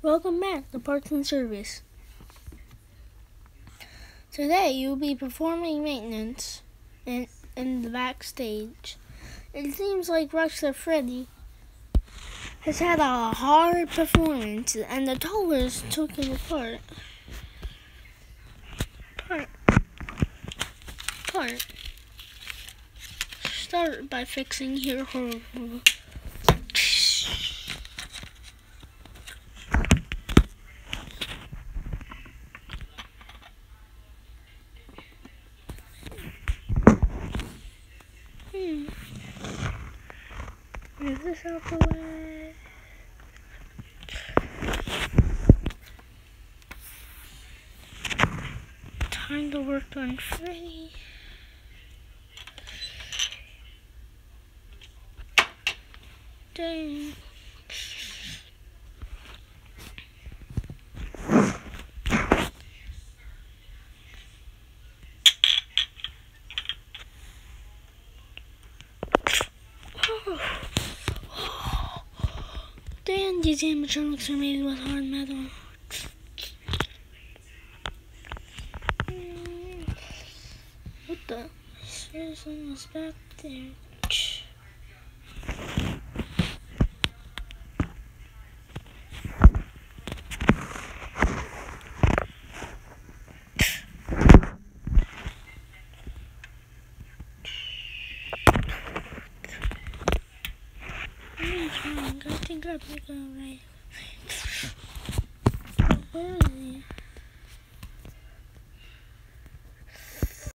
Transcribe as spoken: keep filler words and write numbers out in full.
Welcome back to Parts and Service. Today you'll be performing maintenance in, in the backstage. It seems like Wrestler Freddy has had a hard performance and the towers took him apart. Part. Part. Start by fixing your horrible. Hmm. Move this out the way. Time to work on Freddy. Dang. Damn, these animatronics are made with hard metal. What the? There's almost back there. I think I'll be alright. Where is he?